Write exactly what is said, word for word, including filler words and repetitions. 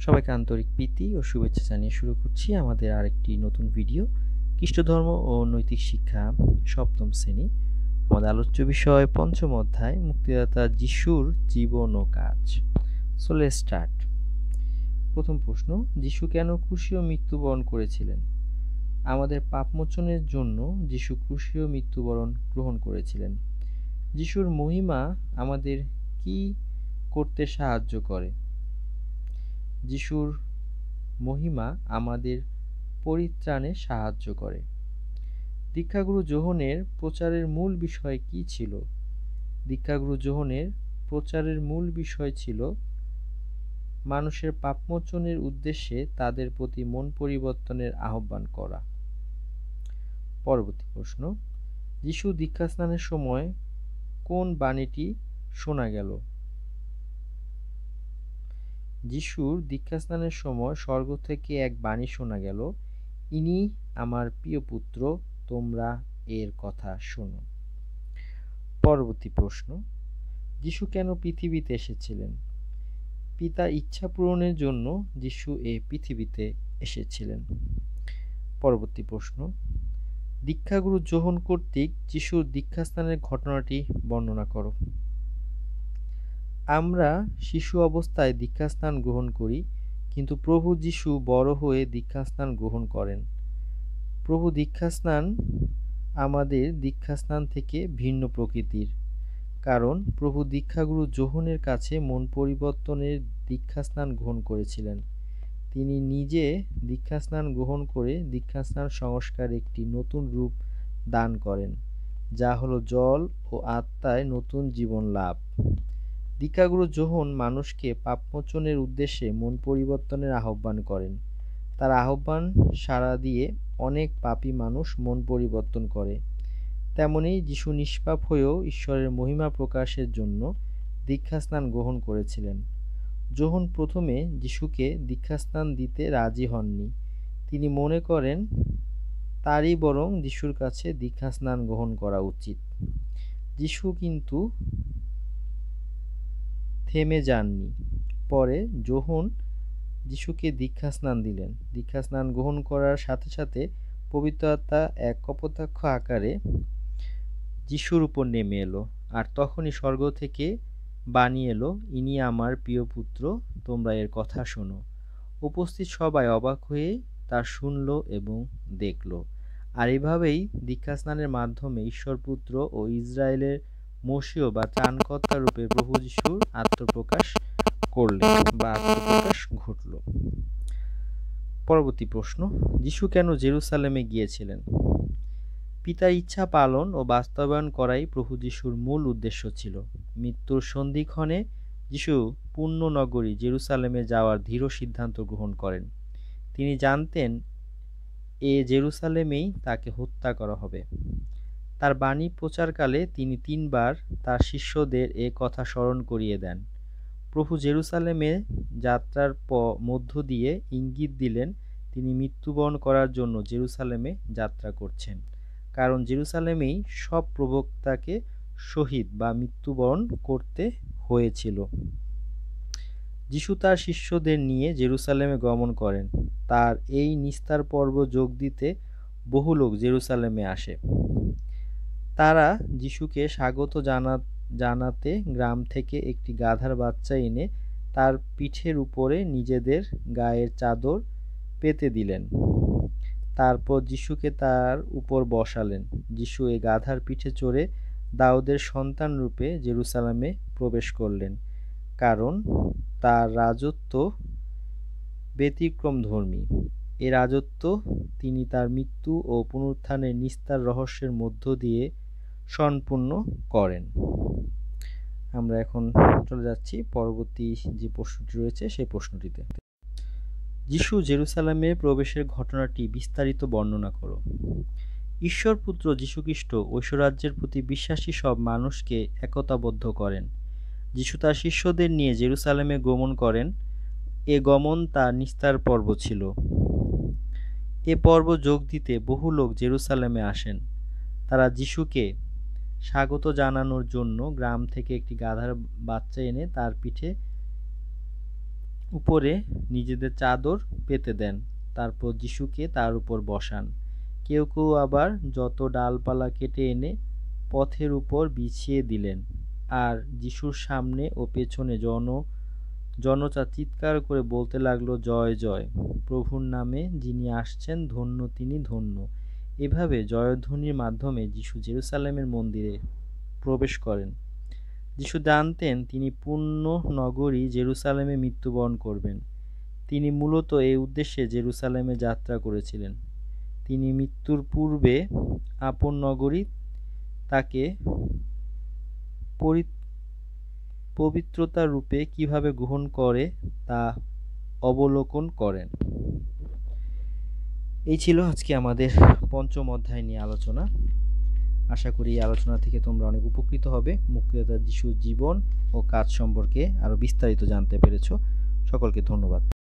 সবাইকে আন্তরিক প্রীতি ও শুভেচ্ছা জানিয়ে শুরু করছি আমাদের আরেকটি নতুন ভিডিও। খ্রিস্ট ধর্ম ও নৈতিক শিক্ষা সপ্তম শ্রেণী। আমাদের আলোচ্য বিষয় পঞ্চম অধ্যায় মুক্তিদাতা যিশুর জীবন ও কাজ। So let's start. প্রথম প্রশ্ন, যিশু কেন ক্রুশে মৃত্যুবরণ করেছিলেন? আমাদের পাপমোচনের জন্য যিশু ক্রুশে মৃত্যুবরণ গ্রহণ করেছিলেন। যিশুর মহিমা আমাদের কি করতে সাহায্য করে? যিশুর মহিমা আমাদের পরিত্রাণে সাহায্য করে। দীক্ষাগুরু যোহনের প্রচারের মূল বিষয় কি ছিল? দীক্ষাগুরু যোহনের প্রচারের মূল বিষয় ছিল মানুষের পাপমোচনের উদ্দেশ্যে তাদের প্রতি মন পরিবর্তনের আহ্বান করা। পরবর্তী প্রশ্ন, যিশু দীক্ষাস্নানের সময় কোন বাণীটি শোনা গেল? যিশুর দীক্ষাস্নানের সময় স্বর্গ থেকে এক বাণী শোনা গেল, ইনি আমার প্রিয় পুত্র, তোমরা এর কথা শোনো। পরবর্তী প্রশ্ন, যিশু কেন পৃথিবীতে এসেছিলেন? পিতার ইচ্ছা পূরণের জন্য যিশু এই পৃথিবীতে এসেছিলেন। পরবর্তী প্রশ্ন, দীক্ষাগুরু যোহন কর্তৃক যিশুর দীক্ষাস্নানের ঘটনাটি বর্ণনা করো। আমরা শিশু অবস্থায় দীক্ষাস্নান গ্রহণ করি, কিন্তু প্রভু যিশু বড় হয়ে দীক্ষাস্নান গ্রহণ করেন। প্রভু দীক্ষাস্নান আমাদের দীক্ষাস্নান থেকে ভিন্ন প্রকৃতির, কারণ প্রভু দীক্ষাগুরু যোহনের কাছে মন পরিবর্তনের দীক্ষাস্নান গ্রহণ করেছিলেন। তিনি নিজে দীক্ষাস্নান গ্রহণ করে দীক্ষাস্নান সংস্কার একটি নতুন রূপ দান করেন, যা হলো জল ও আত্মায় নতুন জীবন লাভ। দীক্ষাগুরু যোহন মানুষকে পাপমোচনের উদ্দেশ্যে মন পরিবর্তনের আহ্বান করেন। তার আহ্বান সাড়া দিয়ে অনেক পাপী মানুষ মন পরিবর্তন করে। তেমনি যিশু নিষ্পাপ হয়েও ঈশ্বরের মহিমা প্রকাশের জন্য দীক্ষাস্নান গ্রহণ করেছিলেন। যোহন প্রথমে যিশুকে দীক্ষাস্নান দিতে রাজি হননি। তিনি মনে করেন তারই বরং যিশুর কাছে দীক্ষাস্নান গ্রহণ করা উচিত। যিশু কিন্তু থেমে যাননি। পরে যোহন যিশুকে দীক্ষাস্নান দিলেন। দীক্ষাস্নান গ্রহণ করার সাথে সাথে পবিত্র আত্মা এক কপোতাক্ষ আকারে যিশুর উপর নেমে এলো, আর তখনই স্বর্গ থেকে বাণী এলো, ইনি আমার প্রিয় পুত্র, তোমরা এর কথা শোনো। উপস্থিত সবাই অবাক হয়ে তা শুনল এবং দেখল। আর এভাবেই দীক্ষাস্নানের মাধ্যমে ঈশ্বরপুত্র ও ইসরায়েলের মসীহ বা ত্রাণকর্তা রূপে প্রভু যিশুর আত্মপ্রকাশ করলেন বা আত্মপ্রকাশ ঘটল। পরবর্তী প্রশ্ন, যিশু কেন জেরুসালেমে গিয়েছিলেন? পিতার ইচ্ছা পালন ও বাস্তবায়ন করাই প্রভু যিশুর মূল উদ্দেশ্য ছিল। মৃত্যুর সন্ধিক্ষণে যিশু পুণ্য নগরী জেরুসালেমে যাওয়ার দৃঢ় সিদ্ধান্ত গ্রহণ করেন। তিনি জানতেন এ জেরুসালেমেই তাকে হত্যা করা হবে। তার বাণী প্রচারকালে তিনি তিনবার তার শিষ্যদের এ কথা স্মরণ করিয়ে দেন। প্রভু জেরুসালেমে যাত্রার মধ্য দিয়ে ইঙ্গিত দিলেন তিনি মৃত্যুবরণ করার জন্য জেরুসালেমে যাত্রা করছেন, কারণ জেরুসালেমেই সব প্রবক্তাকে শহীদ বা মৃত্যুবরণ করতে হয়েছিল। যিশু তার শিষ্যদের নিয়ে জেরুসালেমে গমন করেন। তার এই নিস্তার পর্ব যোগ দিতে বহু লোক জেরুসালেমে আসে। তারা যিশুকে স্বাগত জানা জানাতে গ্রাম থেকে একটি গাধার বাচ্চা এনে তার পিঠের উপরে নিজেদের গায়ের চাদর পেতে দিলেন। তারপর যিশুকে তার উপর বসালেন। যিশু এই গাধার পিঠে চড়ে দাউদের সন্তান রূপে জেরুসালেমে প্রবেশ করলেন, কারণ তার রাজত্ব ব্যতিক্রমধর্মী। এ রাজত্ব তিনি তার মৃত্যু ও পুনরুত্থানের নিস্তার রহস্যের মধ্য দিয়ে সম্পূর্ণ করেন। আমরা এখন চলে যাচ্ছি পরবর্তী যে প্রশ্নটি রয়েছে সেই প্রশ্নটিতে। যিশু জেরুসালেমে প্রবেশের ঘটনাটি বিস্তারিত বর্ণনা করো। ঈশ্বর পুত্র যীশুখ্রিস্ট ঐশ্বরাজ্যের প্রতি বিশ্বাসী সব মানুষকে একতাবদ্ধ করেন। যিশু তার শিষ্যদের নিয়ে জেরুসালেমে গমন করেন। এ গমন তার নিস্তার পর্ব ছিল। এ পর্ব যোগ দিতে বহু লোক জেরুসালেমে আসেন। তারা যিশুকে স্বাগত জানানোর জন্য গ্রাম থেকে একটি গাধার বাচ্চা এনে তার পিঠে উপরে নিজেদের চাদর পেতে দেন, তারপর যিশুকে তার উপর বসান। কেউ কেউ আবার যত ডালপালা কেটে এনে পথের উপর বিছিয়ে দিলেন। আর যিশুর সামনে ও পেছনে জন জনতা চিৎকার করে বলতে লাগলো, জয় জয়, প্রভুর নামে যিনি আসছেন ধন্য, তিনি ধন্য। এভাবে জয়ধ্বনির মাধ্যমে যিশু জেরুসালেমের মন্দিরে প্রবেশ করেন। যিশু জানতেন তিনি পূর্ণ নগরী জেরুসালেমে মৃত্যুবরণ করবেন। তিনি মূলত এই উদ্দেশ্যে জেরুসালেমে যাত্রা করেছিলেন। তিনি মৃত্যুর পূর্বে আপন নগরী তাকে পবিত্রতা রূপে কিভাবে গ্রহণ করে তা অবলোকন করেন। এই ছিল আজকে আমাদের পঞ্চম অধ্যায় নিয়ে আলোচনা। আশা করি এই আলোচনা থেকে তোমরা অনেক উপকৃত হবে, মুক্তিদাতা যিশুর জীবন ও কাজ সম্পর্কে আরো বিস্তারিত জানতে পেরেছো। সকলকে ধন্যবাদ।